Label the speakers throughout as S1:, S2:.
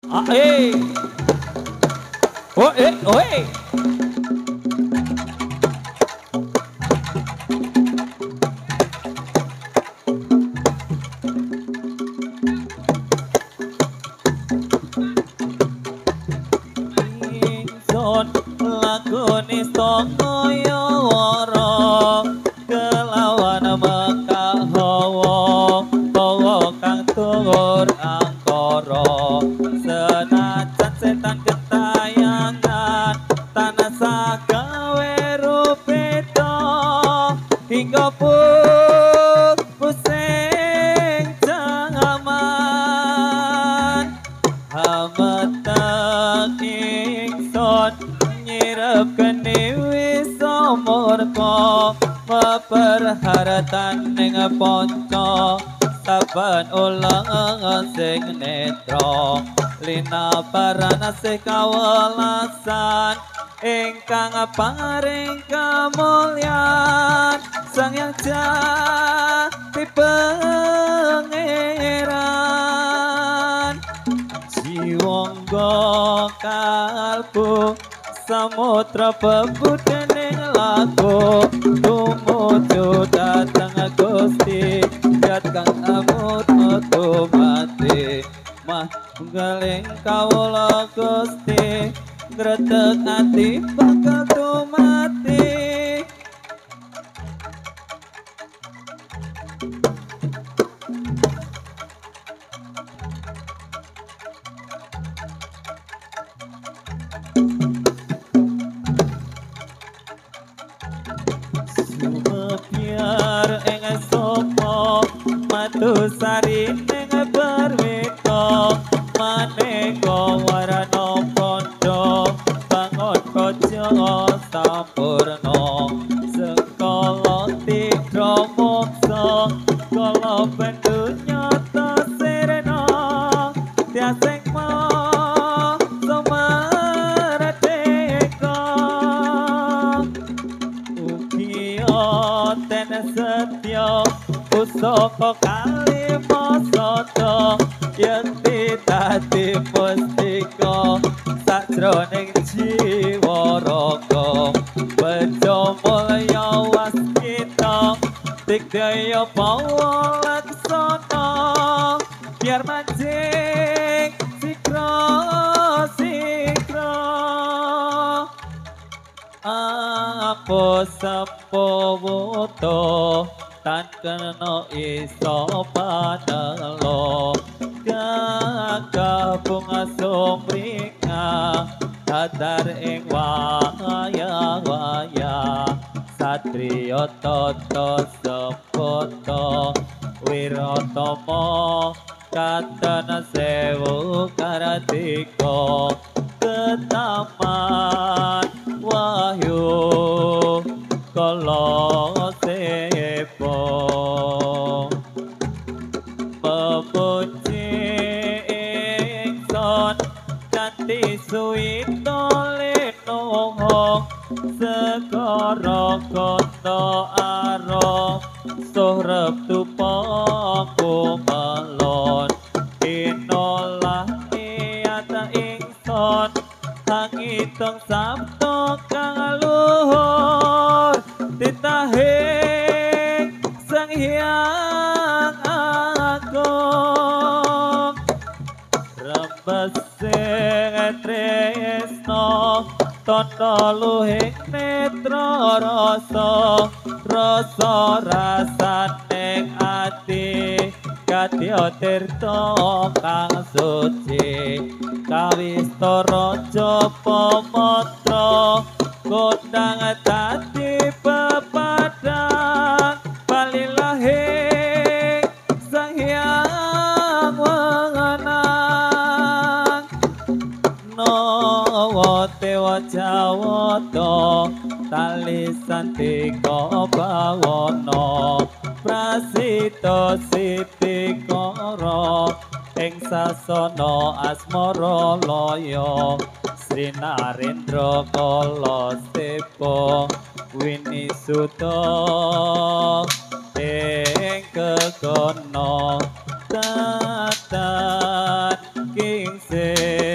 S1: Ah, oh, oh, ingsun lakune sangaya wara kelawan mekah hawa hawa kang tuwur angkara senajan setan ketayangan tanah sagawe rupeta hingga pusing jangaman hametak ingsun nyirep kene wis murka meperharatan ning panca saben ulang sing netra linaparan asih kawelasan ingkang paring kamulyan sang yang jati pangeran jiwangga kalbu samudra pebudening laku tumuju dateng Gusti jat kang amut metu mati mah galing kawula Gusti gretek ati bakal tumati biar ing sapa matu sari ning berwita maneka warna pondo bangun kaca sampurna sekala tidra moksa kala pendunya tasirna tiaseng ma samarateka ten setya pusaka kalima sada yen dadi mustika sajroning jiwa raga bejo mulya waskita digdaya pawa laksana biar mancing sikra sikra apa sapawoto tan kena iso panelo gagabung sumringa dadar ing waya-waya satriya tata sepoto wiratama katana sewu karatiko ketaman wahyu kala sepo pepuji ingsun kanthi suwita lenohong segara kata aro suhrep tupaku melon inolah niat ingsun hangitung sabda kang luhur titahing sang hyang agung rembesing tresna tanda luhing netra rasa rasa rasaning ati kadya tirta kang suci kawista raja pamatra kondang dadi pepadang balilahing sang hyang wengenang nawa dewa jawata tali santika bawana prasita sitikara ing sasana asmara laya Sri Narendra kala sepo winisuta ing kekono tatan kingsih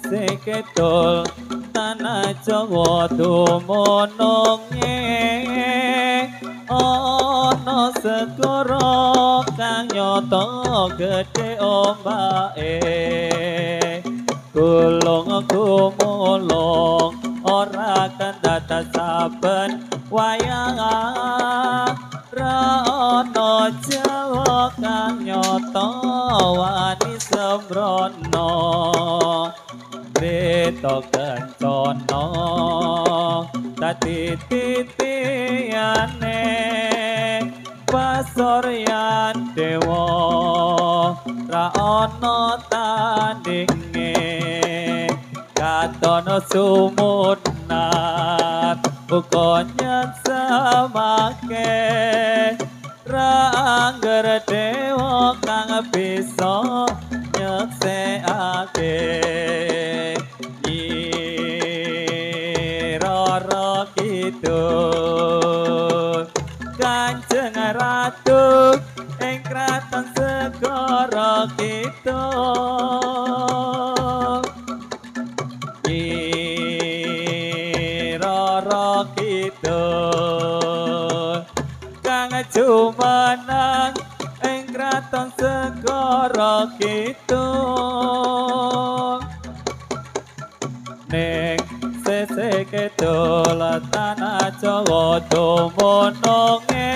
S1: sekedol tanah Jawa dumununge ana segara kang nyoto gedhe ombake gulung gumulung ora kendata saben wayang ra ana Jawa kang nyoto wani sembrono Rito kencana dadi titiyane pasoryan dewa ra ana tandinge katon sumunat uga nyesamake ra angger dewa kang bisa nyeksekake Roro Kidul Kanjeng Ratu ing kraton Segara Kidul Roro Kidul kang jumeneng ing kraton Segara Kidul ning sese kidul tanah Jawa dumununge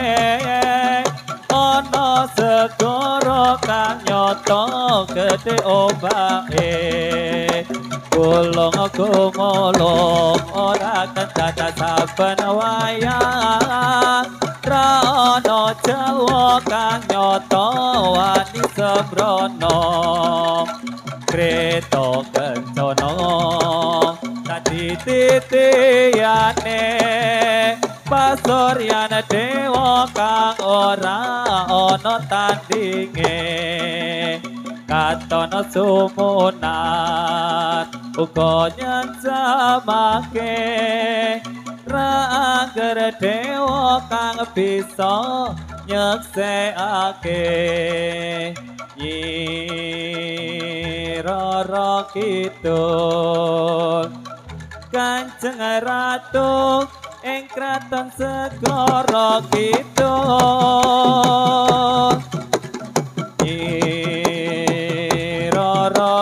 S1: ana segara kang nyoto gedhe ombake gulung gumulung ora kendata saben wayang ra ana Jawa kang nyoto wani sembrono Kreta kencana dadi titiyane pasoryan dewa kang ora ana tandinge katon sumunat uga nyensamake ra angger dewa kang bisa nyeksekake Roro Kidul Kanjeng Ratu ing kraton Segara Kidul Roro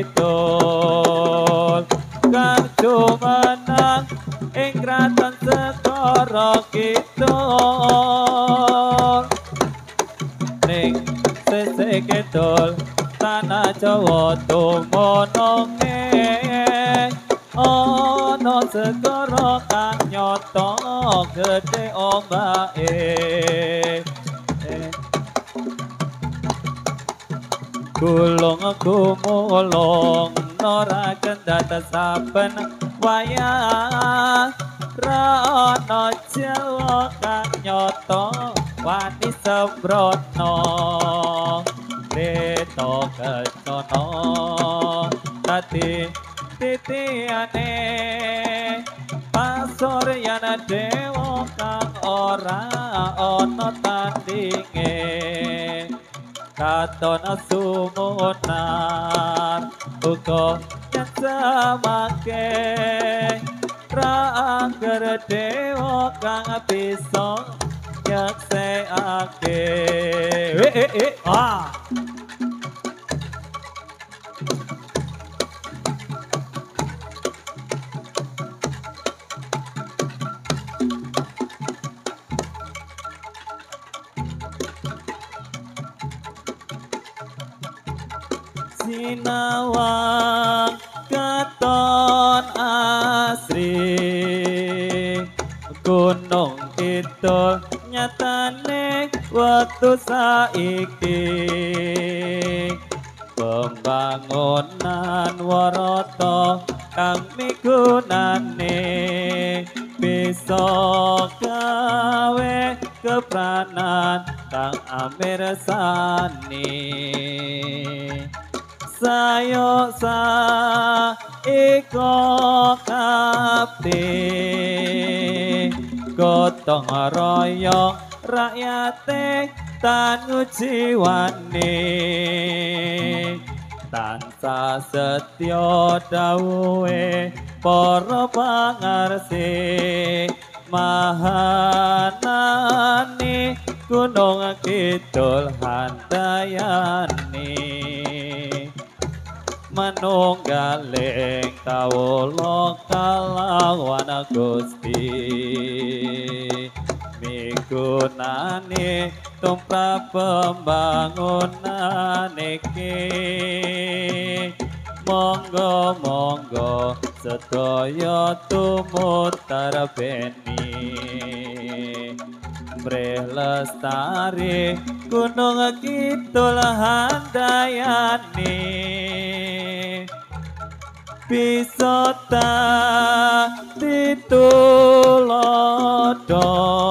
S1: Kidul kang jumeneng ing kraton Segara Kidul ning sese kidul tanah Jawa dumununge ana segara kang nyoto gedhe ombake gulung gumulung ora kendata saben wayang ra ana Jawa kang nyoto wani sembrono Rito kencana dadi titiyane pasoryan dewa kang ora ana tandinge katon sumunar uga nyesamake ra angger dewa kang bisa nyeksekake sinawang katon asri gunung kidul nyatane wektu saiki pembangunan warata kang migunane bisa gawe kepranan kang amirsani sayo iko kapti gotong royong rakyate tanu jiwane tansah setya dawuhe para pangarsi mahanani gunung kidul handayani manunggaling kawula kalawan Gusti migunani tumrap pembangunan iki monggo sedaya tumuttar beni Mreh lestari gunung kidul handayani bisa ditulodo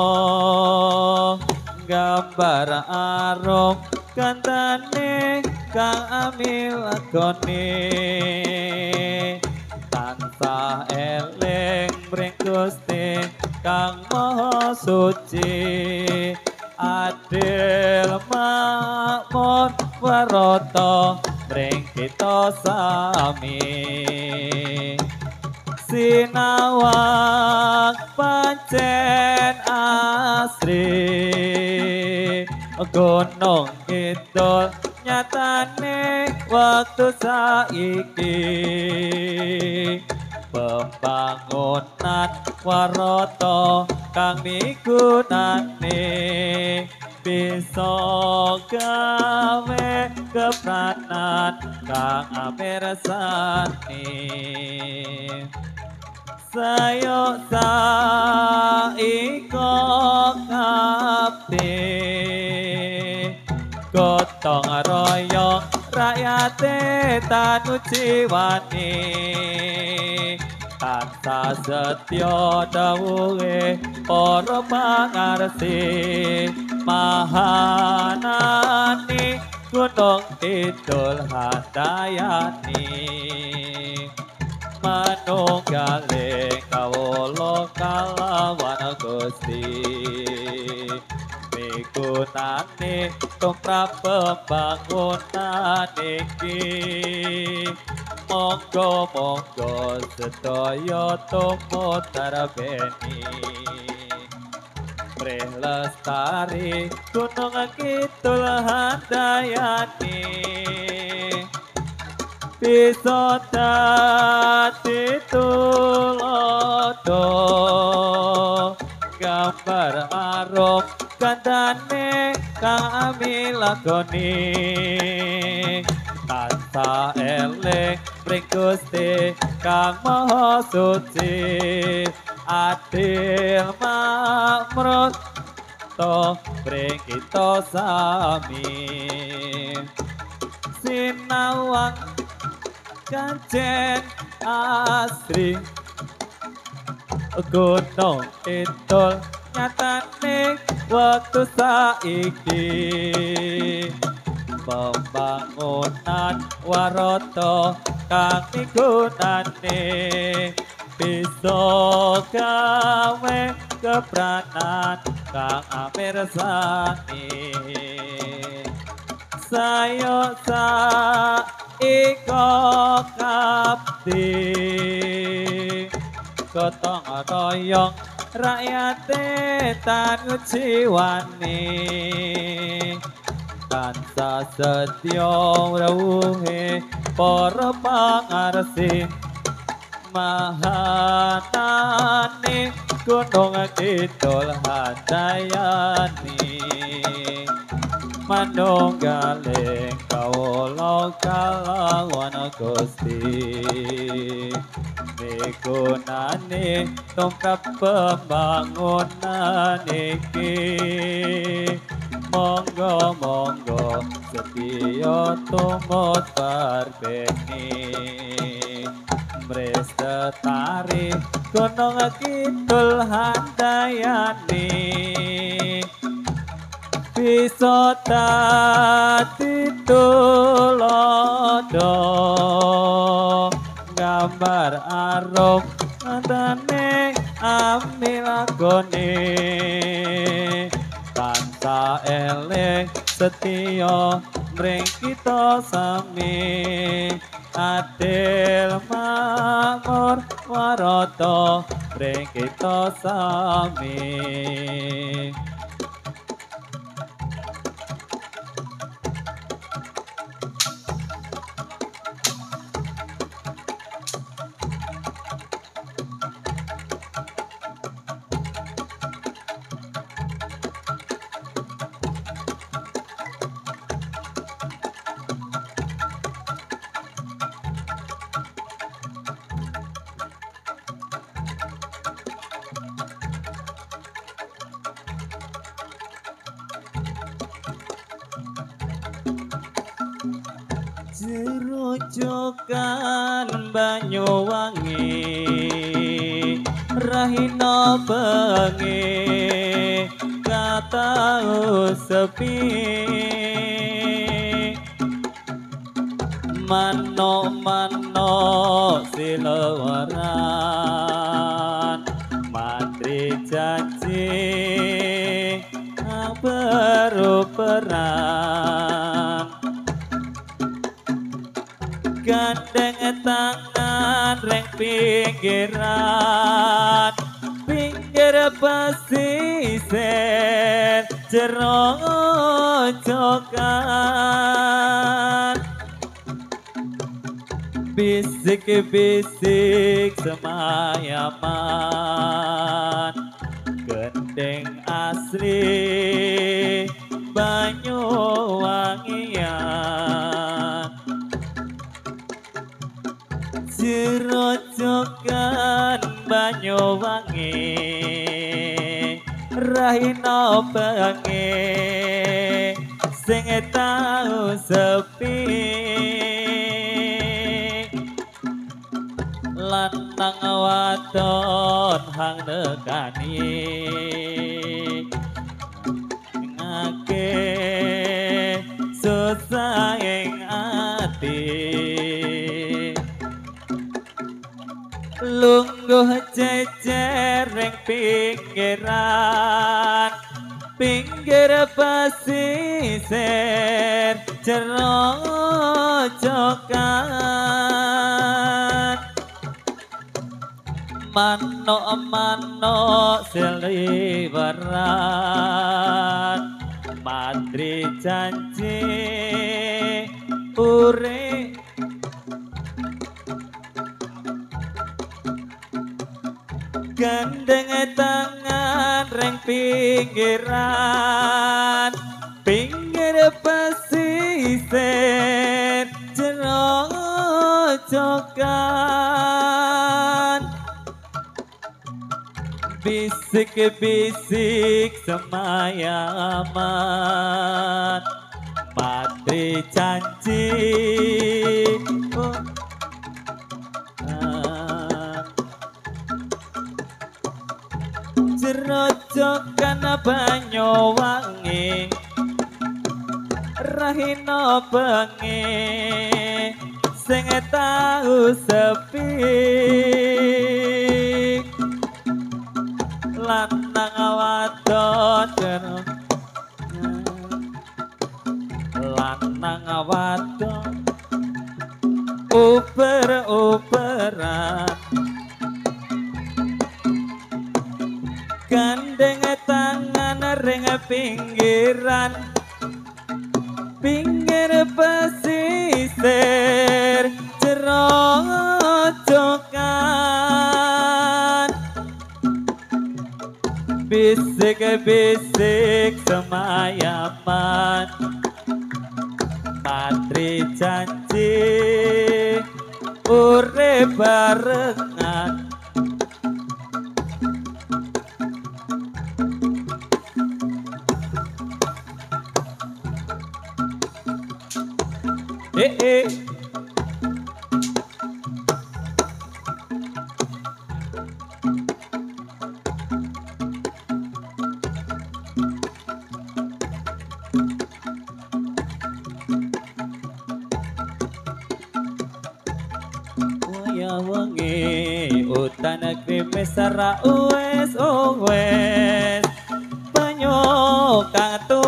S1: gambar arum kantane kang amilagone tansah eling mring Gusti kang maha suci adil makmur warata mring kita sami sinawang pancen asri gunung kidul nyatane waktu saiki pembangunan warata kang migunani bisa gawe kepranan kang amirsani sayo saiko kabeh gotong royong rakyate tanu jiwani tansah setya dawuhe para pangarsi mahanani gunung kidul handayani manunggaling kawula kalawan Gusti migunani tumrap pembangunan iki monggo sedaya tumuttar beni Mreh lestari gunung kidul handayani bisa dadi tulodo gambar arum kandhane kang amilagone tansah eling mring Gusti kang maha suci adil makmur to mring kita sami sinawang kancen asri gunung kidul nyatane waktu saiki pembangunan warata kang migunani bisa gawe kepranan kang amirsani sayo saiko kabdi gotong royong rakyate tanu jiwani tansah setya dawuhe para pangarsi mahanani gunung kidul handayani manunggaling kawula kalawan Gusti migunani tumrap pembangunan iki monggo setya tumuttar beni Mreh lestari gunung kidul handayani bisa dadi tulodo gambar arum kantane amilagone saeling setya mring kita sami adil makmur warata mring kita sami. Jerujukan Banyuwangi rahina bengi katau sepi mano-mano silawaran matri janji beruperan gandeng tangan reng pinggiran pinggir pesisir jerojokan bisik-bisik semayaman gendeng asli Banyuwangian jerojokan Banyuwangi rahina bengi sing tau sepi lanang wadon hang nekani ngake susah ing ati lungguh jejer ring pinggiran pinggir pesisir jerojokan mano-mano seliweran matri janji urip gandeng tangan reng pinggiran pinggir pesisir jerojokan bisik-bisik semayaman matri janji jerojokan Banyuwangi rahina bengi sing tau sepi lanang wadon lanang wadon uber-uberan gandeng tangan ring pinggiran pinggir pesisir jerojokan bisik-bisik semayaman matri janji urip barengan Wengi utan krimis sara uwes Banyu kang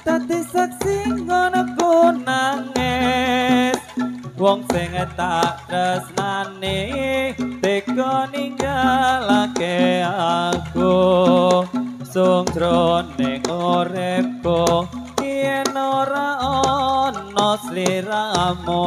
S1: dadi saksi ngono ku nangis wong sing tak tresnani teka ninggalake aku sung jroning uripku yen ora ana sliramu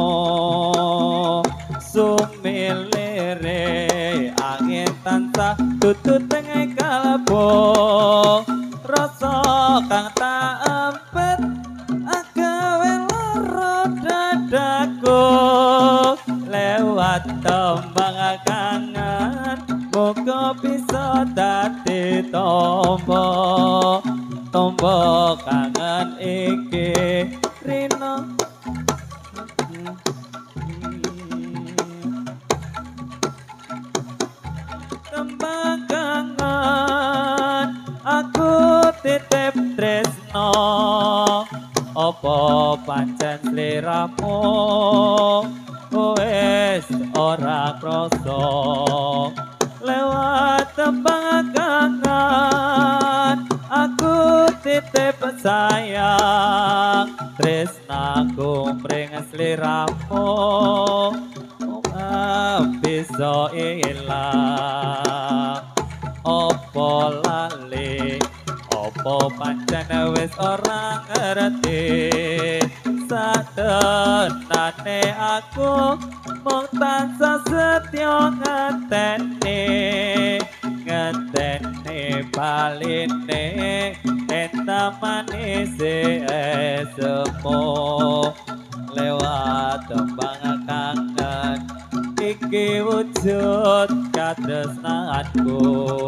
S1: sumilire angin tansah tutut tengah kalbu rasa kang tak empet agawe lara dadaku lewat tembang kangen muga bisa dadi tombo tombo kangen iki rino tembang kangen aku titip tresno apa pancen sliramu wis ora krasa lewat tembang kangen aku titip sayang tresnaku mring sliramu bisa ilang opo lali opo pancen wis ora ngerti satenane aku mung tansah setya ngenteni baline enta manis esemu lewat tembang kangen iki wujud katresnanku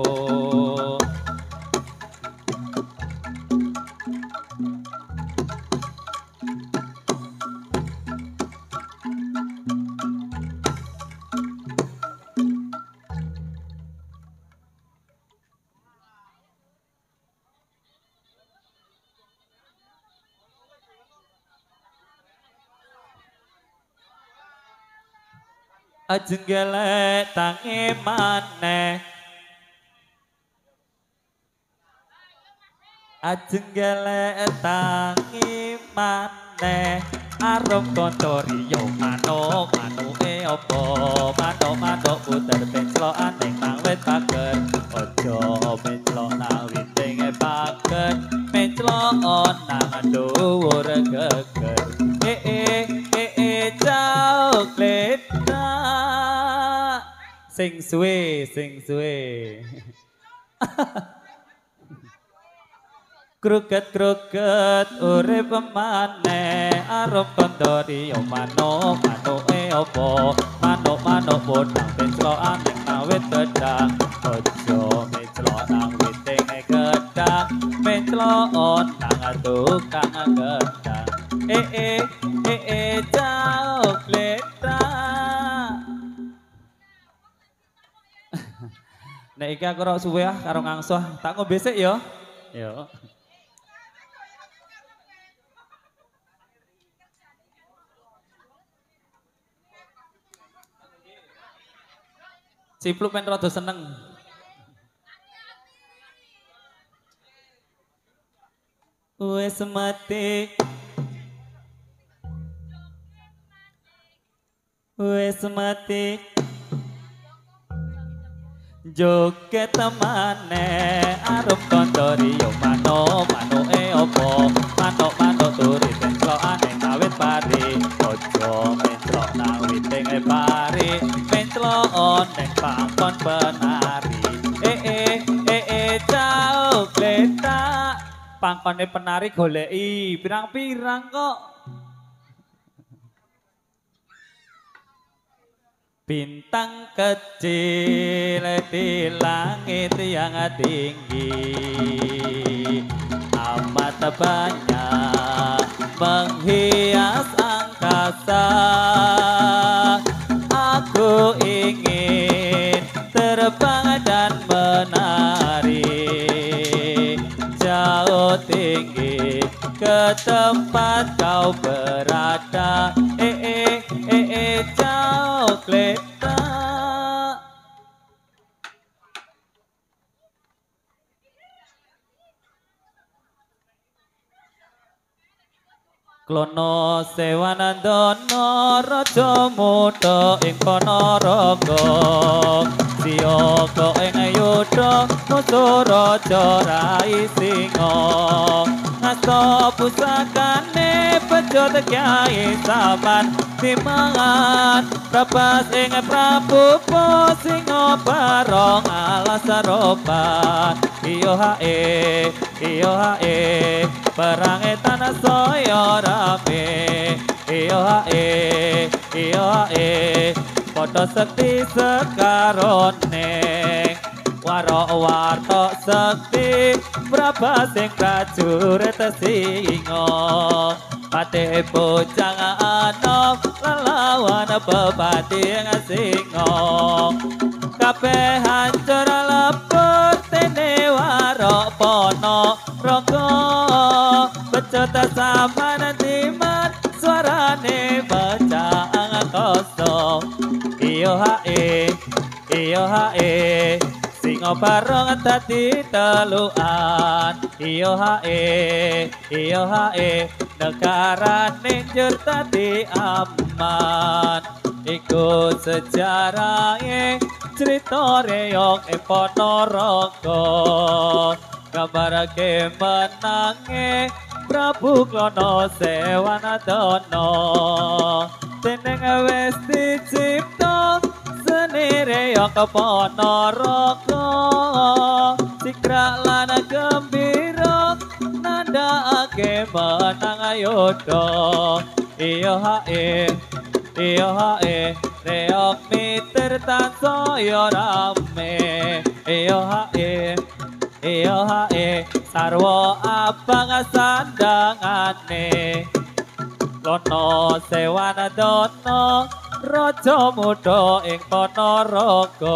S1: ajeng gelek tangi maneh ajeng gelek tangi maneh arum kontori yo manuk manuke opo manuk puter penclokan ning nang wit pager aja penclok nang witing pager penclok nang dhuwur geger jauh kleta sing suwe Kruket urip maneh arum kondori yo manuke opo manuk bodang penclokan ning awit gedang aja menclok nang witing gedang menclok nang tukang gedang jauh kleta nek iki aku ora suwe karo ngangsuh tak ngombe sik yo yo Cipluk pen rada seneng. Wes mati. Wes mati. Joget temane arep kondori yo manuke opo manuk turi pencelokane kawit pari ojo mencelok nang witing pari mencelok ning pangkon penari jauh kleta pangkone penari goleki pirang-pirang kok bintang kecil di langit yang tinggi amat banyak menghias angkasa aku ingin terbang dan menari jauh tinggi ke tempat kau berada jauh kleta Klono Sewanandana raja muda ing Ponorogo Siyaga ing Ayodha musuh raja Rai Singa ngasta pusakane pecut Kyai Saman Timangan Prabas ing Prabu Singa barong alas roban iyo hae perang tanah saya rame iyo hae padha sekti sekarone waro warta sekti Prabas sing prajurit Singa Patih bojang anom lelawan bebati Singa kabeh hancur lebur tene waro Ponorogo becut saman timan suarane bacang kosong iyo hae Singa bareng dadi telukan iyo hae negarane njur dadi aman iku sejarahe cerita reyong Ponorogo gambarake menange Prabu Klono Sewanandana teneng wis dicipta seni reyong Ponorogo sikra lan gembira nandhake menang Ayodha iyo hae reok miter tansaya rame iyo hae sarwa abang sandangane Klono Sewanandana raja muda ing Ponorogo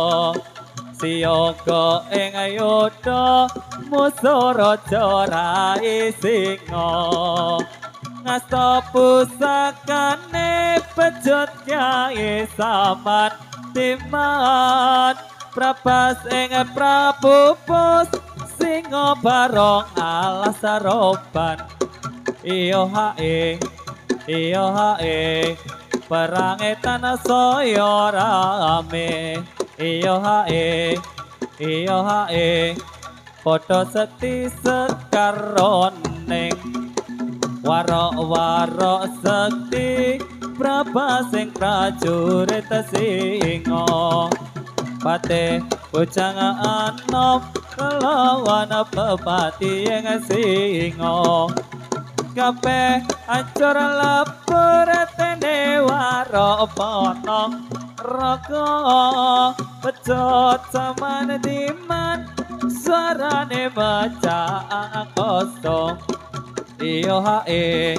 S1: siyaga ing Ayodha musuh raja Rai Singa ngasta pusakane pecut Kyai Saman Timan Prabas ing Prabu Singa barong alas roban iyo hae perang tanah saya rame iyo hae padha sekti sekarone waro sekti Prabas sing prajurit Singa Patih bojang anom lawan bebati Singa kabeh hancur lebur tene waro Ponorogo becut saman timan suarane bacang kosong iyo hae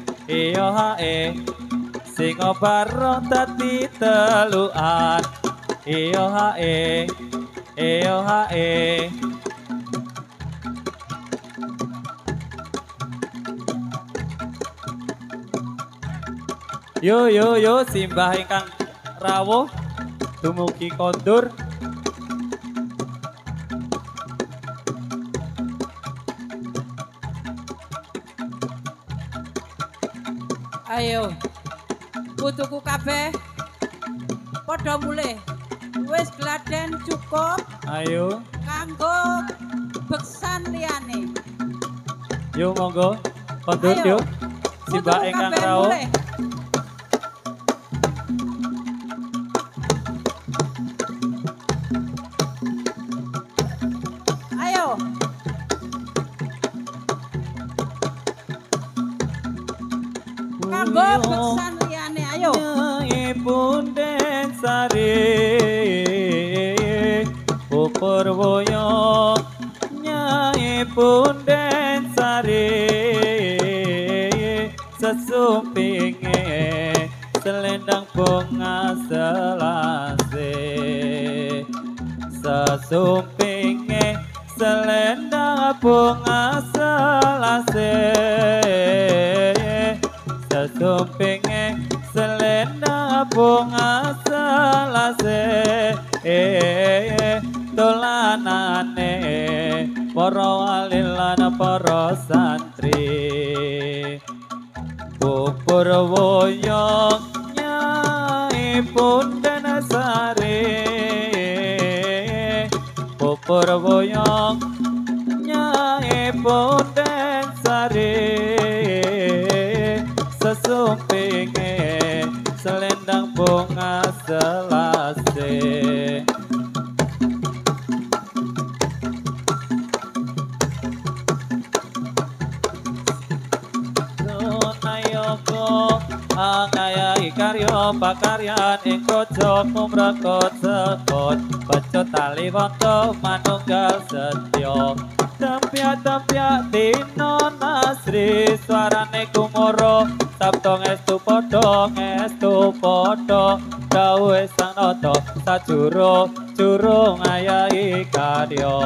S1: Singa bareng dadi telukan iyo hae yo simbah ingkang rawuh dumugi kondur
S2: ayo putuku kabeh padha mulih wis gladen cukup
S1: ayo
S2: kanggo beksan liyane
S1: yo monggo kondur yo simbah ingkang rawuh
S2: beksan liyane ayo
S1: Nyai Punden Sari Purwoyo Nyai Punden Sari sesumpinge selendang bunga selase sesumpinge selendang bunga selase sesumpinge selendang bunga selase dolanane para wali lan para santri boyong nyai Punden Sari sesumpinge selendang bunga selase Nunayoko angayai karyo pakaryan ing krojo kumrekut sekut bejo tali wonto manunggal setya tempyak-tempyak dino nasri suarane kumoro sabdo ngestu podo dawuhe sang nata sajuro juru ngayahi karya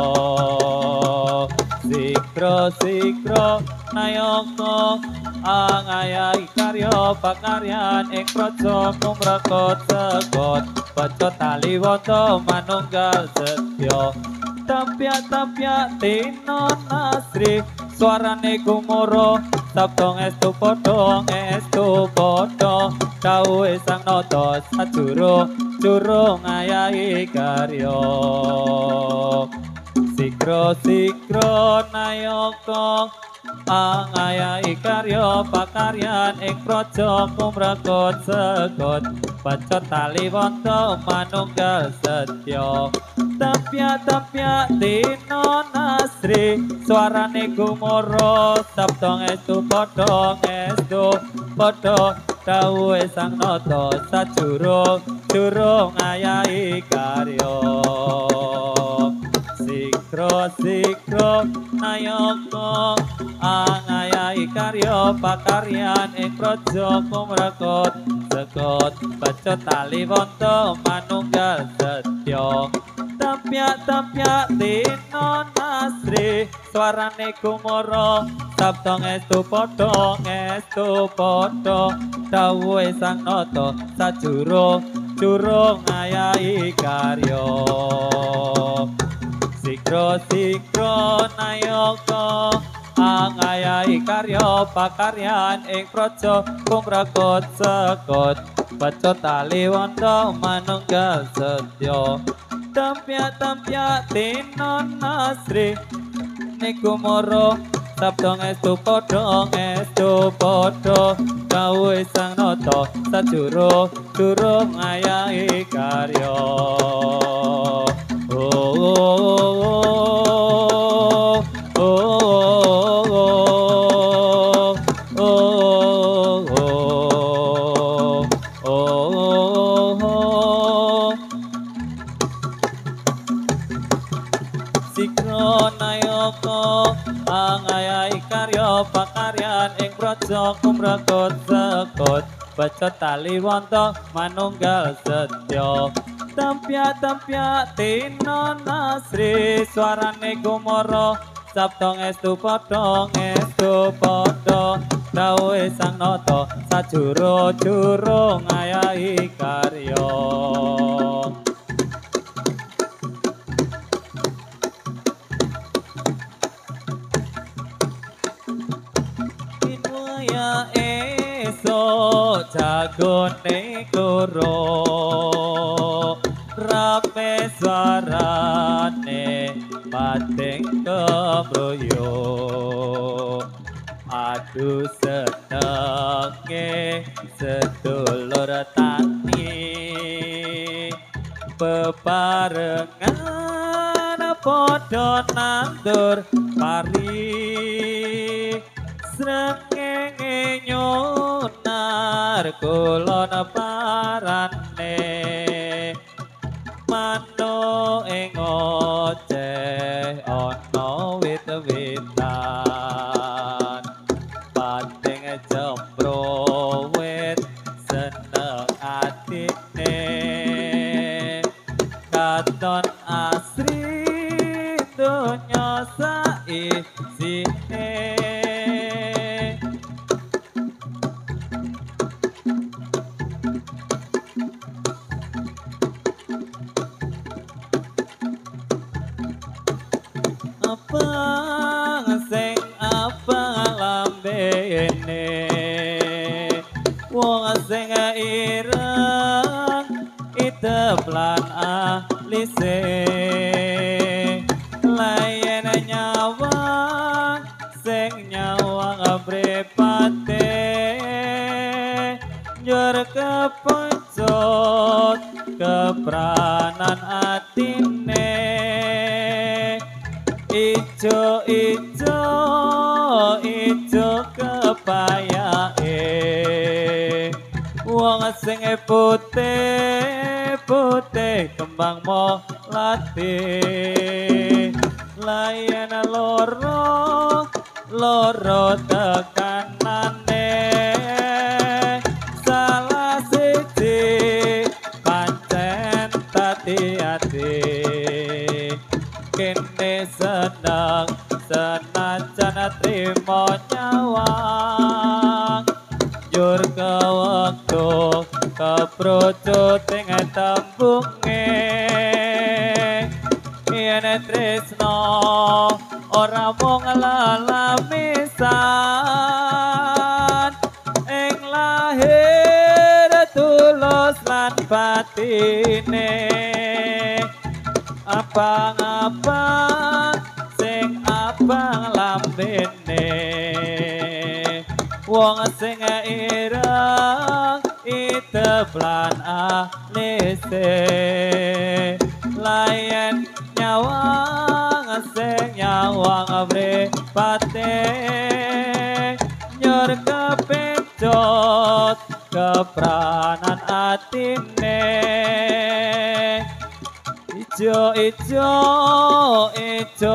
S1: sikro nayoko angayahi karya pakaryan ing praja kumrekut sekut bejo tali wonto manunggal setya tempyak-tempyak dino nasri suarane kumoro sabdo ngestu podo dawuhe sang nata sajuro juru ngayahi karya sikro nayoko angayahi karya pakaryan ing praja kumrekut sekut bejo tali wonto manunggal setya tempyak-tempyak dino nasri suarane gumoro sabdo ngestu podo dawuhe sang nata sajuro juru ngayahi karya sikro nayoko angayahi karya pakaryan ing praja kumrekut sekut bejo tali wonto manunggal setya tempyak-tempyak dino nasri suarane kumoro sabdo ngestu podo dawuhe sang nata sajuro juru ngayahi karya sikro nayoko angayahi karya pakaryan ing praja kumrekut sekut bejo tali wonto manunggal setya tempyak-tempyak dino nasri niku moro sabdo ngestu podo dawuhe sang nata sajuro juru ngayahi karya sikro nayoko angayahi karya pakaryan ing praja kumrekut sekut bejo tali wonto manunggal setya tempyak-tempyak dino nasri suarane kumoro sabdo ngestu podo dawuhe sang nata sajuro juru ngayahi karya esok jagone kloro rame suarane pating kembroyo adu senenge sedulur tani bebarengan padha nandur pari srengenge nyonar kulon parane mano ing oceh ana wit-witan pating jembro wit seneng atine katon asri donya saisine abang lambene wong sing ireng iteplan alise njur kepencut kepranan atine ijo ijo ijo kepayae wong sing putih putih kembang molati layan loro loro tekanane salah siji pancen tati-ati kene seneng senajan trimo nyawang jur ke wektu keprocut ing tembunge yen tresno ora mung lelamisan ing lahir tulus lan batine abang-abang sing abang lambene wong sing ireng iteblan alise layan nyawang sing nyawang mripate nyur kepencut kepranan atine ijo ijo ijo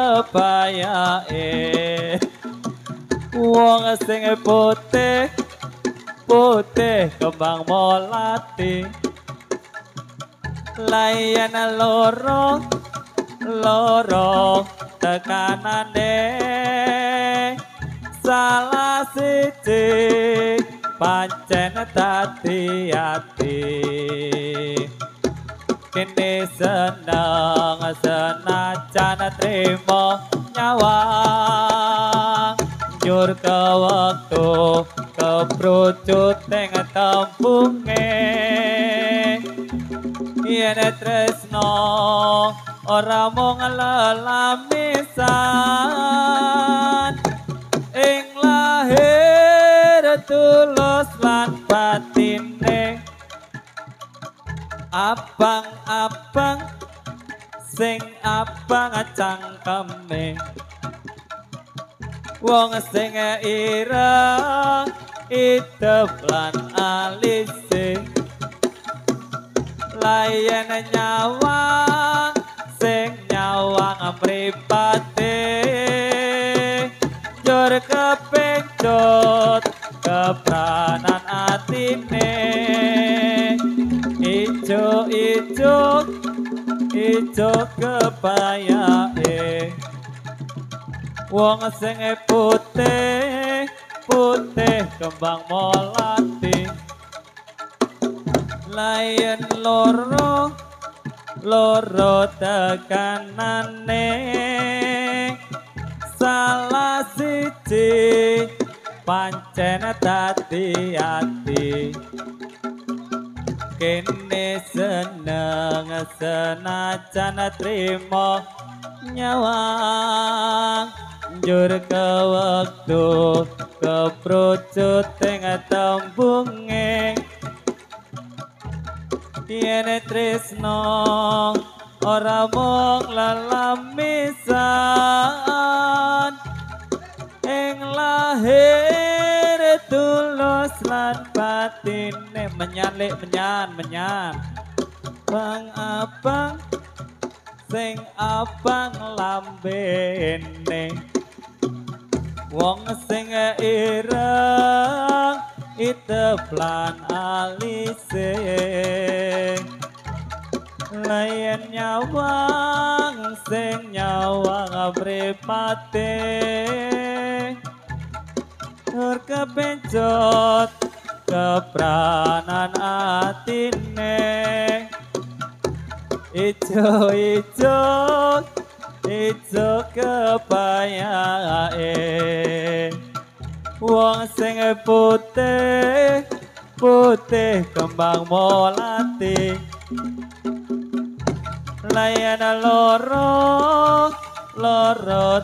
S1: kepayae wong sing putih putih kembang molati layan loro loro tekanane salah siji pancen tati-ati kene seneng senajan trimo nyawang njur ke wektu keprocut ing tembunge yen tresno ora mung lelamisan ing lahir tulus lan batine abang-abang sing abang cangkeme wong sing ireng idep lan alise layan nyawang sing nyawang mripate njur kepencut kepranan atine ijo ijo ijo kepayae wong sing putih putih kembang molati layan loro loro tekanane salah siji pancen tati-ati kene seneng senajan trimo nyawang njur ke wektu keprocut ing tembunge yen tresno ora mung lelamisan ing lahir tulus lan batine menyalik menyan bang abang sing abang lambene wong sing ireng iteblan alise layan nyawang sing nyawang mripate nur kepencut kepranan atine ijo ijo ijo kepayae wong sing putih putih kembang molati layan loro loro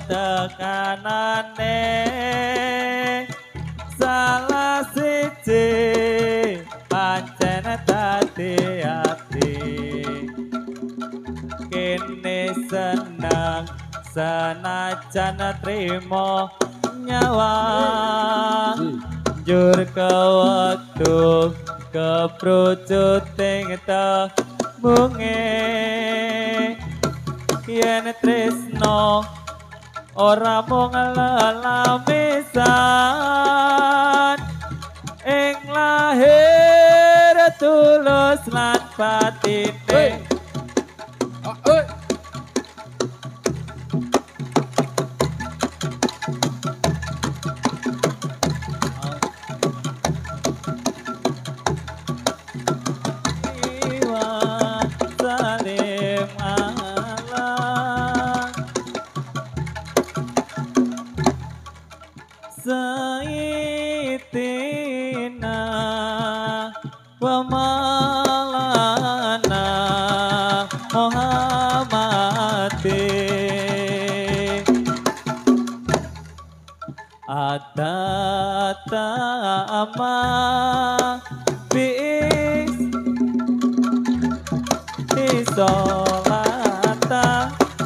S1: tekanane salah siji trimo nyawang jur ke waktu keprucut ing munge yen tresno ora mung lelamisan ing lahir tulus lan batine Sayyidina wa maulana Muhammadin Adatama bis isolata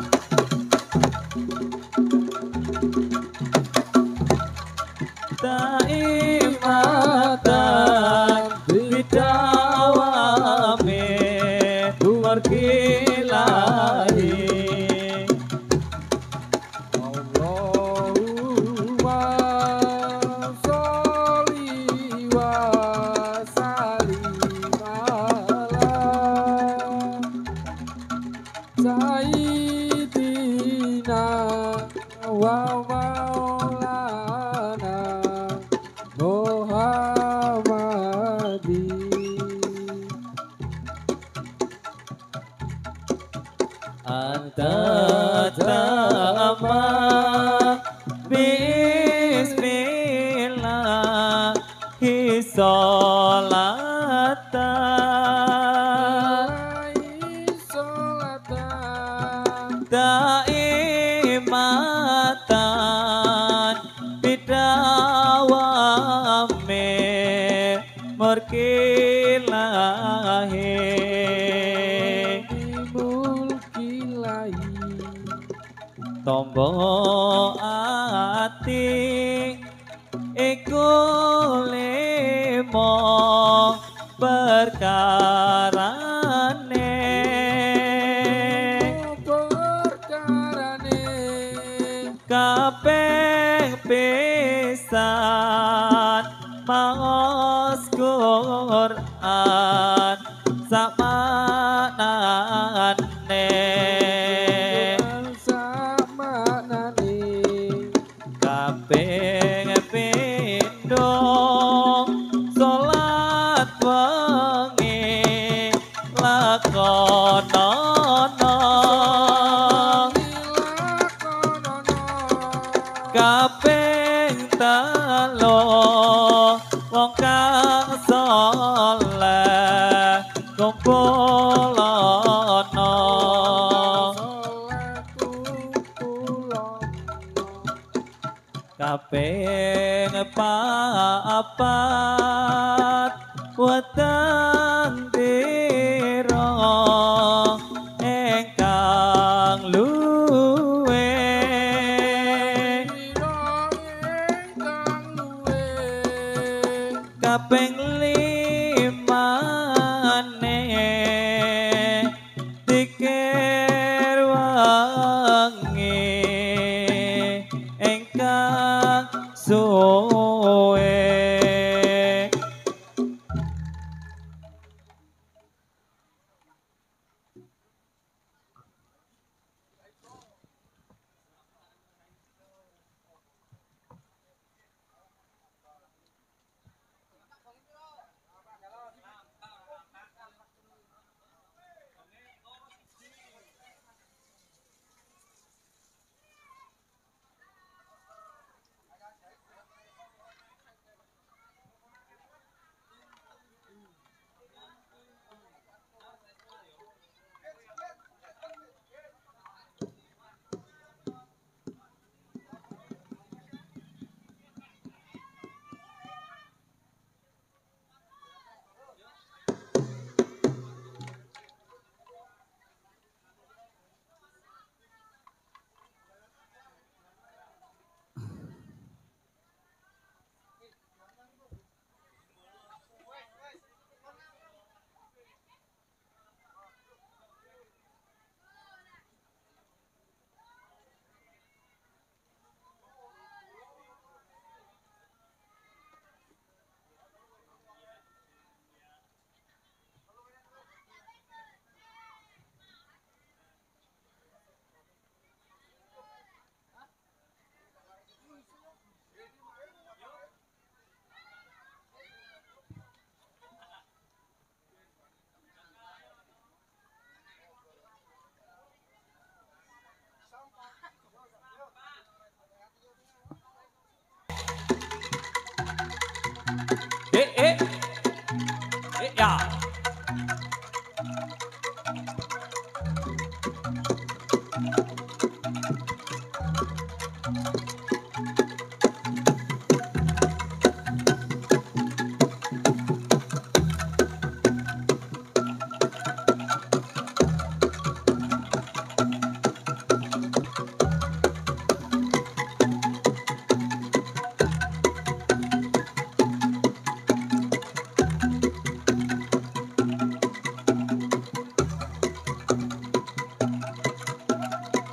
S1: Taimatan bidawame warkilahi
S3: Allahumma sholli wa sallim ala Sayyidina wa maulana Muhammadin
S1: Adatama bismillahi sholatan Daimatan bidawame murkilahi Tombo ati iku limo perkarane kaping pisan maos Quran samanane kaping pindho salat wengi lakonono kaping telu wong kang saleh kumpulono kaping papat weteng dira ingkang luwe kaping limane dikir wengi ingkang suwe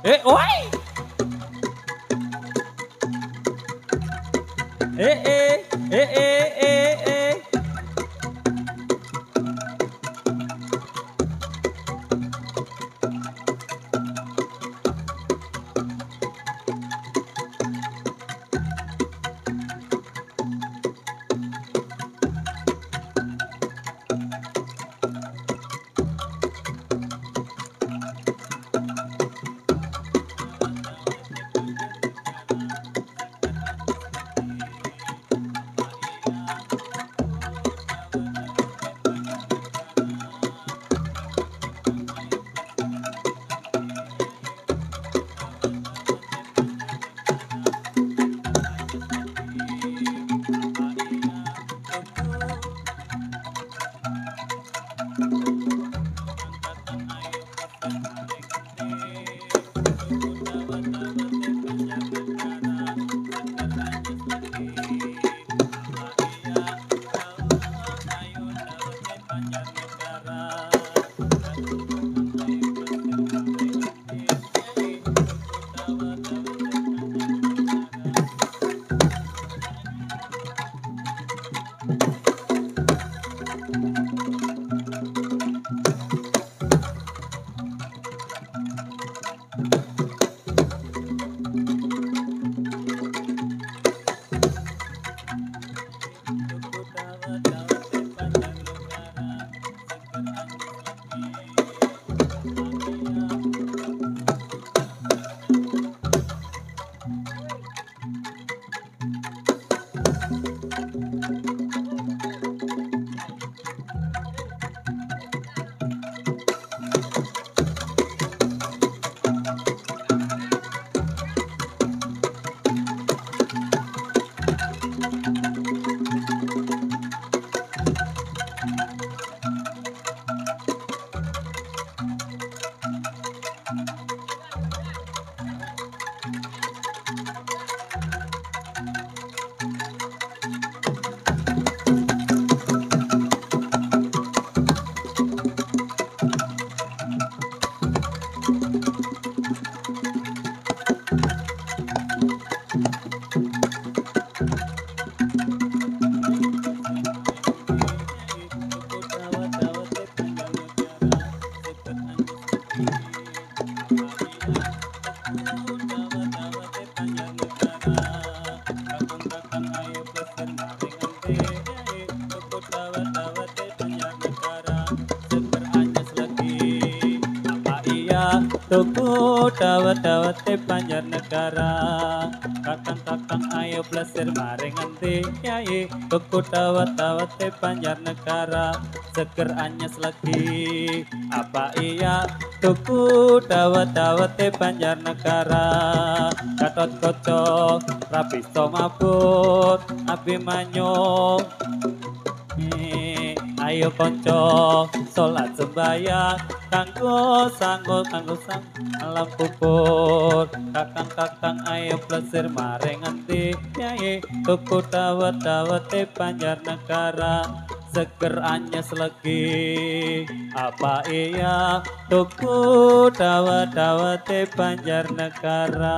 S1: Oi. Eh, eh, eh, eh, eh, eh. Tuku dawet-dawet Banjar Negara, kakang-kakang ayo plesir maring endi Kyai. Tuku dawet-dawet Banjar Negara, seger anyes lagi. Apa iya tuku dawet-dawet Banjar Negara, Gatot Kaca Rabisa mabur Abimanyu. Ayo konco salat sembayang kanggo sang alam kubur. Kakang-kakang ayo plesir maring endi Kyai. Tuku dawet-dawet Banjar Negara, seger anyes legi. Apa iya tuku dawet-dawet Banjar Negara.